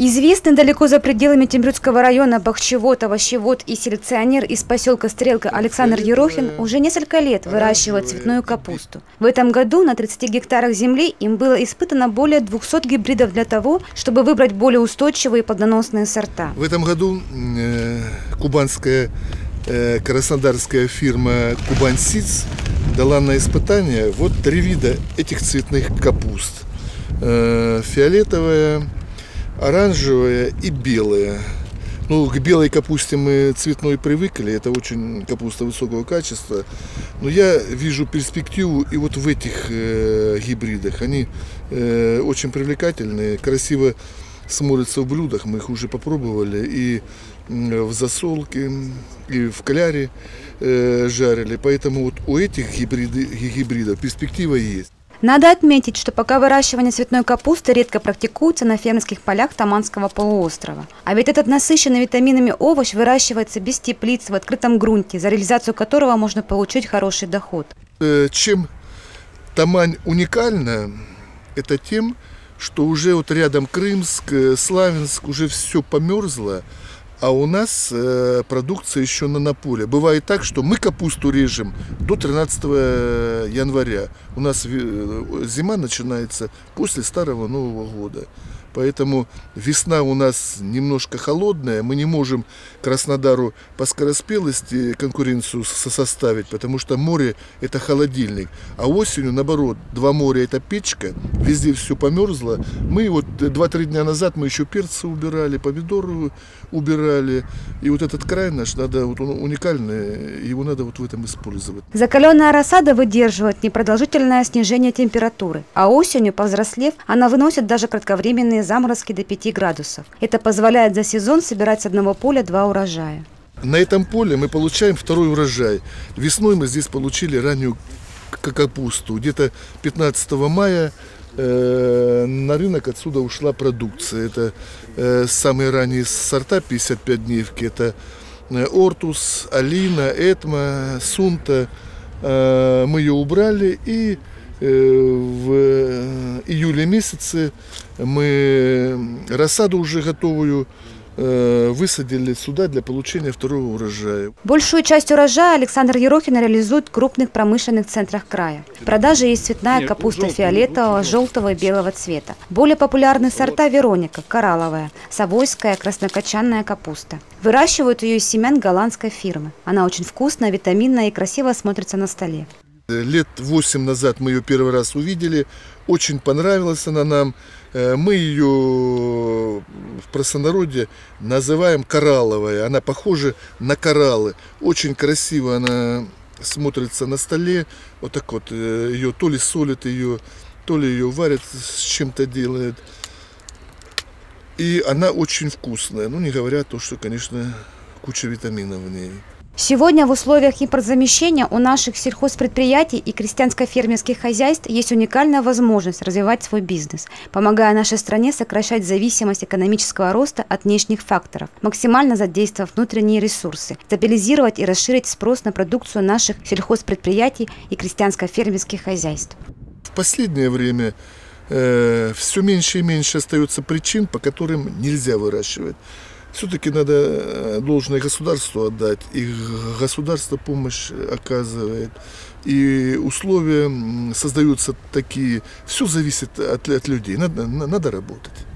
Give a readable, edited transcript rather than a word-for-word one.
Известный далеко за пределами Темрюцкого района бахчевод, овощевод и селекционер из поселка Стрелка Александр Ерохин уже несколько лет выращивает цветную капусту. В этом году на 30 гектарах земли им было испытано более 200 гибридов для того, чтобы выбрать более устойчивые и плодоносные сорта. В этом году кубанская краснодарская фирма «Кубань Сидс» дала на испытание вот 3 вида этих цветных капуст. Фиолетовая, оранжевая и белая. Ну, к белой капусте мы цветной привыкли, это очень капуста высокого качества. Но я вижу перспективу и вот в этих гибридах. Они очень привлекательные, красиво смотрятся в блюдах, мы их уже попробовали и в засолке, и в кляре жарили. Поэтому вот у этих гибридов перспектива есть. Надо отметить, что пока выращивание цветной капусты редко практикуется на фермерских полях Таманского полуострова. А ведь этот насыщенный витаминами овощ выращивается без теплиц в открытом грунте, за реализацию которого можно получить хороший доход. Чем Тамань уникальна, это тем, что уже вот рядом Крымск, Славянск, уже все померзло, а у нас продукция еще на поле. Бывает так, что мы капусту режем до 13 января. У нас зима начинается после Старого Нового года. Поэтому весна у нас немножко холодная. Мы не можем Краснодару по скороспелости конкуренцию составить, потому что море – это холодильник. А осенью, наоборот, 2 моря – это печка, везде все померзло. Мы вот 2-3 дня назад мы еще перцы убирали, помидоры убирали. И вот этот край наш, надо, вот он уникальный, его надо вот в этом использовать. Закаленная рассада выдерживает непродолжительное снижение температуры, а осенью, повзрослев, она выносит даже кратковременные заморозки до 5 градусов. Это позволяет за сезон собирать с одного поля 2 урожая. На этом поле мы получаем 2-й урожай. Весной мы здесь получили раннюю капусту. Где-то 15 мая на рынок отсюда ушла продукция. Это самые ранние сорта 55-дневки. Это Ортус, Алина, Этма, Сунта. Мы ее убрали, и в июле месяце мы рассаду уже готовую высадили сюда для получения 2-го урожая. Большую часть урожая Александр Ерохин реализует в крупных промышленных центрах края. В продаже есть цветная капуста фиолетового, желтого и белого цвета. Более популярны сорта Вероника, коралловая, совойская, краснокочанная капуста. Выращивают ее из семян голландской фирмы. Она очень вкусная, витаминная и красиво смотрится на столе. Лет 8 назад мы ее первый раз увидели, очень понравилась она нам. Мы ее в простонародье называем коралловая, она похожа на кораллы. Очень красиво она смотрится на столе, вот так вот, ее то ли солят ее, то ли ее варят, с чем-то делают. И она очень вкусная, ну не говоря то, что, конечно, куча витаминов в ней. Сегодня в условиях импортзамещения у наших сельхозпредприятий и крестьянско-фермерских хозяйств есть уникальная возможность развивать свой бизнес, помогая нашей стране сокращать зависимость экономического роста от внешних факторов, максимально задействовав внутренние ресурсы, стабилизировать и расширить спрос на продукцию наших сельхозпредприятий и крестьянско-фермерских хозяйств. В последнее время все меньше и меньше остается причин, по которым нельзя выращивать. Все-таки надо должное государству отдать, и государство помощь оказывает, и условия создаются такие. Все зависит от людей, надо работать.